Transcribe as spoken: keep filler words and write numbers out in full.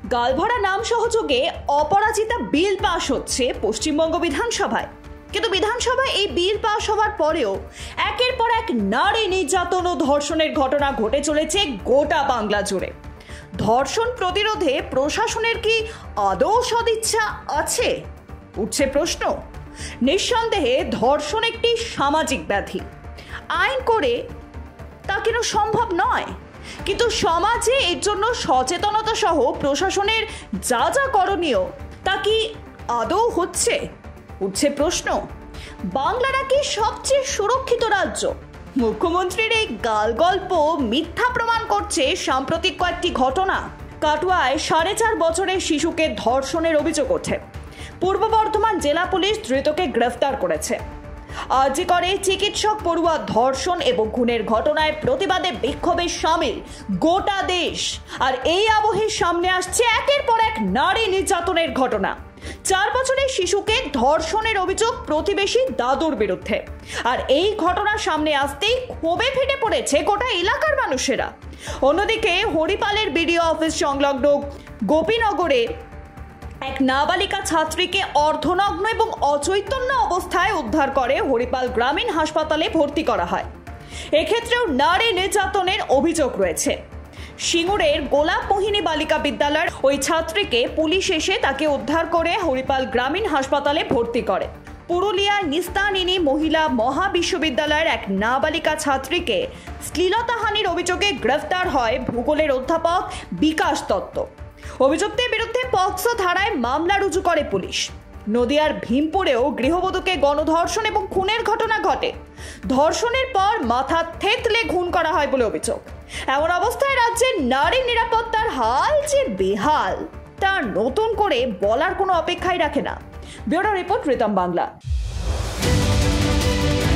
গালভরা নাম সহযোগে অপরাজিতা বিল পাশ হচ্ছে পশ্চিমবঙ্গ বিধানসভায়, কিন্তু বিধানসভায় এই বিল পাশ হওয়ার পরেও একের পর এক নারী নির্যাতন ও ধর্ষণের ঘটনা ঘটে চলেছে গোটা বাংলা জুড়ে। ধর্ষণ প্রতিরোধে প্রশাসনের কি আদৌ সদিচ্ছা আছে? উঠছে প্রশ্ন। নিঃসন্দেহে ধর্ষণ একটি সামাজিক ব্যাধি, আইন করে তা কেন সম্ভব নয়, কিন্তু সমাজে এর জন্য সচেতনতা সহ প্রশাসনের যা যা করণীয় তা কি আদৌ হচ্ছে? উঠছে প্রশ্ন। বাংলা নাকি সবচেয়ে সুরক্ষিত রাজ্য। মুখ্যমন্ত্রীর এই গাল গল্প মিথ্যা প্রমাণ করছে সাম্প্রতিক কয়েকটি ঘটনা। কাটোয়ায় সাড়ে চার বছরের শিশুকে ধর্ষণের অভিযোগ ওঠে। পূর্ব বর্ধমান জেলা পুলিশ ধৃতকে গ্রেফতার করেছে। আরজি করে চিকিৎসক পড়ুয়া ধর্ষণ এবং খুনের ঘটনায় প্রতিবাদে বিক্ষোভে সামিল গোটা দেশ। আর এই আবহে সামনে আসছে একের পর এক নারী নির্যাতনের ঘটনা। চার বছরের শিশুকে ধর্ষণের অভিযোগ প্রতিবেশী দাদুর বিরুদ্ধে। আর এই ঘটনা সামনে আসতেই ক্ষোভে ফেটে পড়েছে গোটা এলাকার মানুষেরা। অন্যদিকে হরিপালের বিডিও অফিস সংলগ্ন গোপীনগরে এক নাবালিকা ছাত্রীকে অর্ধনগ্ন এবং অচৈতন্য অবস্থায় উদ্ধার করে হরিপাল গ্রামীণ হাসপাতালে ভর্তি করা হয়। এক্ষেত্রেও নারী নির্যাতনের অভিযোগ রয়েছে। সিঙ্গুরের গোলাপ মোহিনী বালিকা বিদ্যালয়ের ওই ছাত্রীকে পুলিশ এসে তাকে উদ্ধার করে হরিপাল গ্রামীণ হাসপাতালে ভর্তি করে। পুরুলিয়ার নিস্তানিনী মহিলা মহা বিশ্ববিদ্যালয়ের এক নাবালিকা ছাত্রীকে শ্লীলতাহানির অভিযোগে গ্রেফতার হয় ভূগোলের অধ্যাপক বিকাশ দত্ত। অভিযুক্তের বিরুদ্ধে পক্সো ধারায় মামলা রুজু করে পুলিশ। নদিয়ার ভীমপুরেও গৃহবধূকে গণধর্ষণ এবং খুনের ঘটনা ঘটে। ধর্ষণের পর মাথা থেতলে খুন করা হয় বলে অভিযোগ। এমন অবস্থায় রাজ্যের নারী নিরাপত্তার হাল যে বেহাল তা নতুন করে বলার কোনো অপেক্ষাই রাখে না। Bureau report Ritam Bangla.